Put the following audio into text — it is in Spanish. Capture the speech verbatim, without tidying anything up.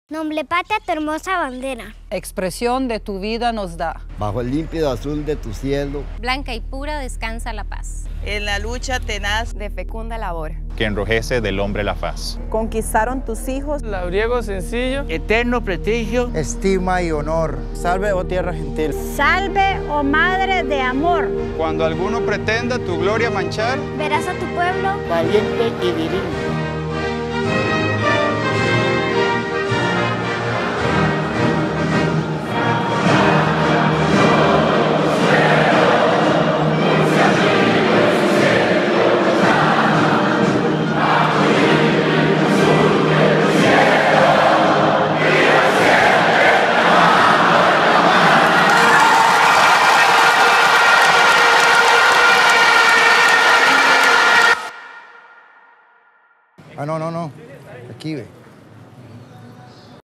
Noble patria, tu hermosa bandera. Expresión de tu vida nos da. Bajo el límpido azul de tu cielo. Blanca y pura descansa la paz. En la lucha tenaz de fecunda labor. Que enrojece del hombre la faz. Conquistaron tus hijos. Labriego sencillo. Eterno prestigio. Estima y honor. Salve, oh tierra gentil. Salve, oh madre de amor. Cuando alguno pretenda tu gloria manchar. Verás a tu pueblo valiente y divino.